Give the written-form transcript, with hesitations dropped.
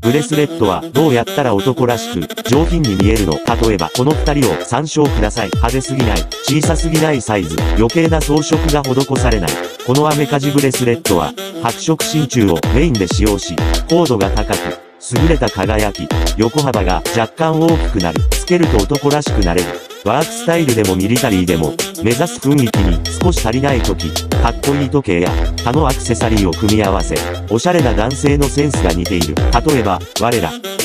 ブレスレットはどうやったら男らしく上品に見えるの？例えばこの2人を参照ください。派手すぎない、小さすぎないサイズ、余計な装飾が施されない。このアメカジブレスレットは白色真鍮をメインで使用し、高度が高く、優れた輝き、横幅が若干大きくなる。つけると男らしくなれる。ワークスタイルでもミリタリーでも、目指す雰囲気に少し足りない時、かっこいい時計や他のアクセサリーを組み合わせ、おしゃれな男性のセンスが似ている。例えば、我ら、